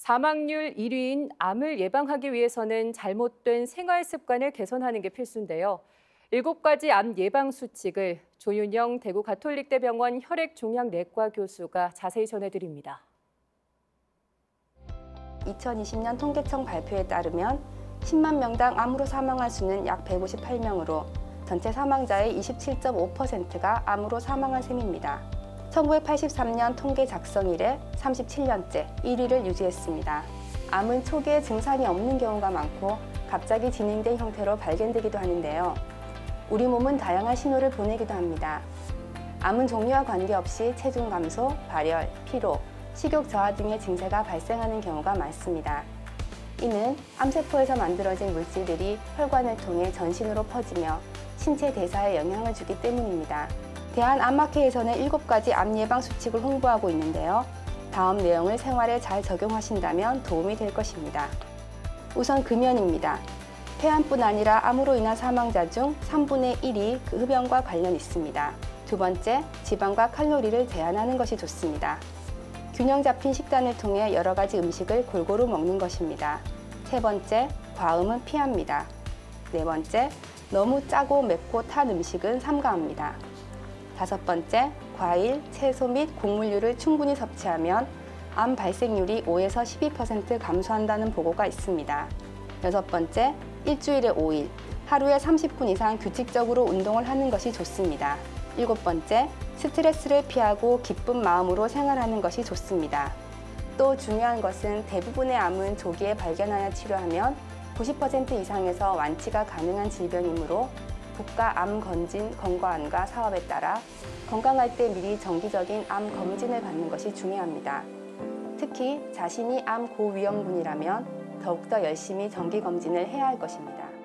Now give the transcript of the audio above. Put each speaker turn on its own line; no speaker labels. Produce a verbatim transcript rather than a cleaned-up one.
사망률 일 위인 암을 예방하기 위해서는 잘못된 생활 습관을 개선하는 게 필수인데요. 일곱 가지 암 예방 수칙을 조윤영 대구 가톨릭대병원 혈액종양내과 교수가 자세히 전해드립니다.
이천이십 년 통계청 발표에 따르면 십만 명당 암으로 사망한 수는 약 백오십팔 명으로 전체 사망자의 이십칠 점 오 퍼센트가 암으로 사망한 셈입니다. 천구백팔십삼 년 통계 작성 이래 삼십칠 년째 일 위를 유지했습니다. 암은 초기에 증상이 없는 경우가 많고 갑자기 진행된 형태로 발견되기도 하는데요. 우리 몸은 다양한 신호를 보내기도 합니다. 암은 종류와 관계없이 체중 감소, 발열, 피로, 식욕 저하 등의 증세가 발생하는 경우가 많습니다. 이는 암세포에서 만들어진 물질들이 혈관을 통해 전신으로 퍼지며 신체 대사에 영향을 주기 때문입니다. 대한암학회에서는 일곱 가지 암 예방 수칙을 홍보하고 있는데요. 다음 내용을 생활에 잘 적용하신다면 도움이 될 것입니다. 우선 금연입니다. 폐암뿐 아니라 암으로 인한 사망자 중 삼분의 일이 그 흡연과 관련 있습니다. 두 번째, 지방과 칼로리를 제한하는 것이 좋습니다. 균형 잡힌 식단을 통해 여러 가지 음식을 골고루 먹는 것입니다. 세 번째, 과음은 피합니다. 네 번째, 너무 짜고 맵고 탄 음식은 삼가합니다. 다섯 번째, 과일, 채소 및 곡물류를 충분히 섭취하면 암 발생률이 오에서 십이 퍼센트 감소한다는 보고가 있습니다. 여섯 번째, 일주일에 오 일, 하루에 삼십 분 이상 규칙적으로 운동을 하는 것이 좋습니다. 일곱 번째, 스트레스를 피하고 기쁜 마음으로 생활하는 것이 좋습니다. 또 중요한 것은 대부분의 암은 조기에 발견하여 치료하면 구십 퍼센트 이상에서 완치가 가능한 질병이므로 국가암검진 건강안과 사업에 따라 건강할 때 미리 정기적인 암 검진을 받는 것이 중요합니다. 특히 자신이 암 고위험군이라면 더욱더 열심히 정기검진을 해야 할 것입니다.